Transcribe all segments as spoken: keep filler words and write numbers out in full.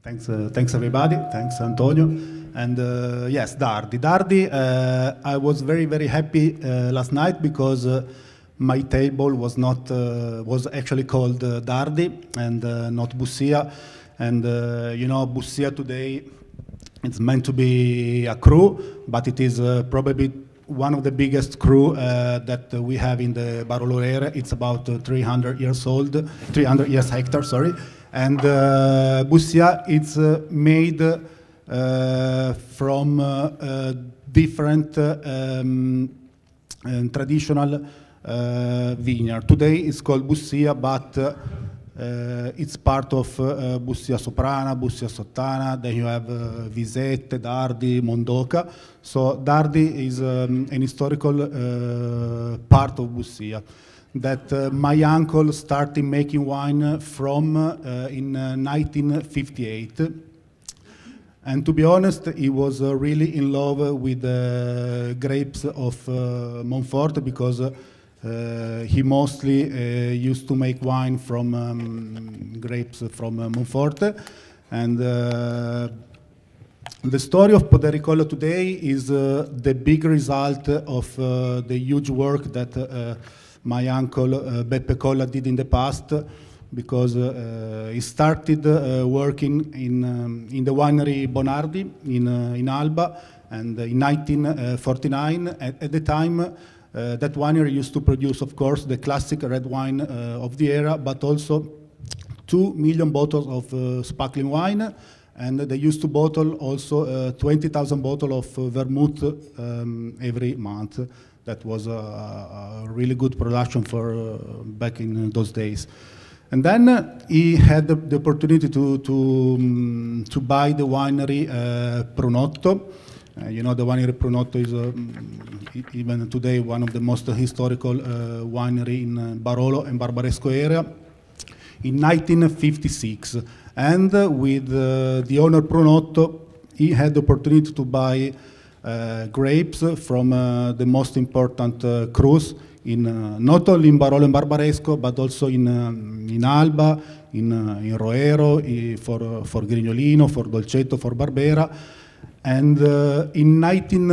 Thanks, uh, thanks everybody. Thanks, Antonio. And uh, yes, Dardi. Dardi, uh, I was very, very happy uh, last night because uh, my table was not uh, was actually called uh, Dardi and uh, not Bussia. And uh, you know, Bussia today, it's meant to be a crew, but it is uh, probably one of the biggest crew uh, that uh, we have in the Barolo area. It's about uh, three hundred years old, three hundred years hectare, sorry. And uh, Bussia, it's uh, made uh, from uh, uh, different uh, um, and traditional uh, vineyard. Today it's called Bussia, but uh, uh, it's part of uh, Bussia Soprana, Bussia Sottana. Then you have uh, Visette, Dardi, Mondoca. So Dardi is um, an historical uh, part of Bussia that uh, my uncle started making wine from uh, in uh, nineteen fifty-eight. And to be honest, he was uh, really in love with the grapes of uh, Monforte because uh, he mostly uh, used to make wine from um, grapes from uh, Monforte. And uh, the story of Poddericolla today is uh, the big result of uh, the huge work that uh, my uncle uh, Beppe Colla did in the past, because uh, he started uh, working in, um, in the winery Bonardi in, uh, in Alba, and in nineteen forty-nine, at, at the time, uh, that winery used to produce, of course, the classic red wine uh, of the era, but also two million bottles of uh, sparkling wine, and they used to bottle also uh, twenty thousand bottles of uh, vermouth um, every month. That was a, a really good production for uh, back in those days. And then uh, he had the, the opportunity to, to, um, to buy the winery uh, Prunotto. Uh, you know, the winery Prunotto is uh, even today one of the most historical uh, winery in uh, Barolo and Barbaresco area in nineteen fifty-six. And uh, with uh, the owner Prunotto, he had the opportunity to buy Uh, grapes from uh, the most important uh, crus in uh, not only in Barolo and Barbaresco, but also in um, in Alba, in uh, in Roero, i, for uh, for Grignolino, for Dolcetto, for Barbera. And uh, in nineteen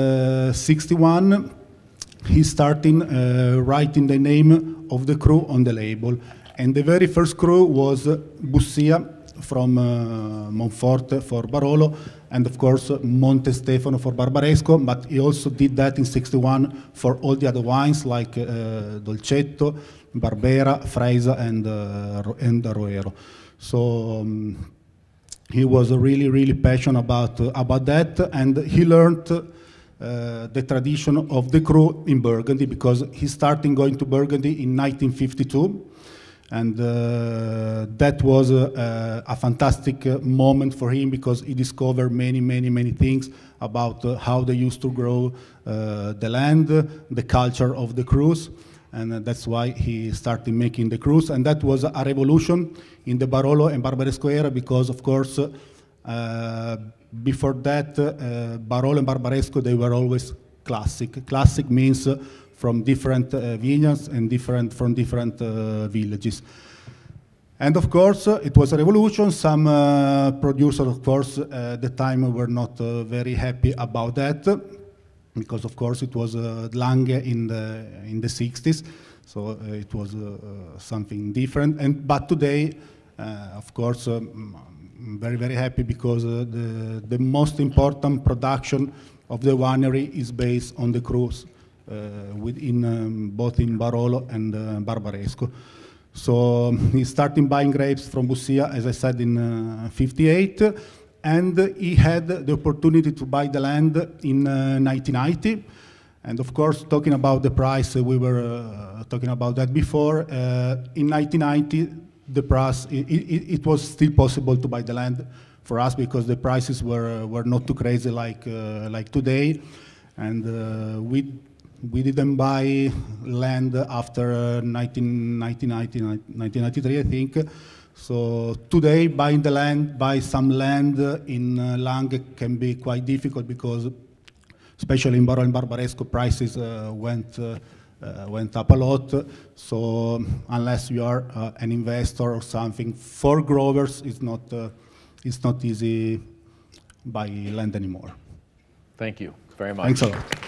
sixty-one, he started uh, writing the name of the cru on the label, and the very first cru was uh, Bussia from uh, Monforte for Barolo, and of course Monte Stefano for Barbaresco, but he also did that in sixty-one for all the other wines like uh, Dolcetto, Barbera, Freisa, and, uh, and Roero. So um, he was really, really passionate about, uh, about that, and he learned uh, the tradition of the cru in Burgundy, because he started going to Burgundy in nineteen fifty-two. And uh, that was uh, a fantastic uh, moment for him, because he discovered many, many, many things about uh, how they used to grow uh, the land, the culture of the crus, and uh, that's why he started making the crus. And that was a revolution in the Barolo and Barbaresco era, because, of course, uh, before that, uh, Barolo and Barbaresco, they were always classic. Classic means uh, from different uh, vineyards and different from different uh, villages. And of course, uh, it was a revolution. Some uh, producers, of course, uh, at the time were not uh, very happy about that, because of course it was uh, Lange in the in the sixties, so uh, it was uh, uh, something different. And but today, uh, of course, um, I'm very very happy, because uh, the the most important production of the winery is based on the crus. Uh, within um, both in Barolo and uh, Barbaresco. So um, he started buying grapes from Bussia, as I said, in uh, fifty-eight, and he had the opportunity to buy the land in uh, nineteen ninety. And of course, talking about the price, uh, we were uh, talking about that before. Uh, in nineteen ninety, the price, it, it, it was still possible to buy the land for us, because the prices were uh, were not too crazy like uh, like today, and uh, we. We didn't buy land after uh, nineteen ninety, nineteen ninety-three, I think. So today, buying the land, buy some land in uh, Lange can be quite difficult, because, especially in Barolo and Barbaresco, prices uh, went uh, uh, went up a lot. So unless you are uh, an investor or something, for growers, it's not uh, it's not easy by land anymore. Thank you very much. Thanks a lot.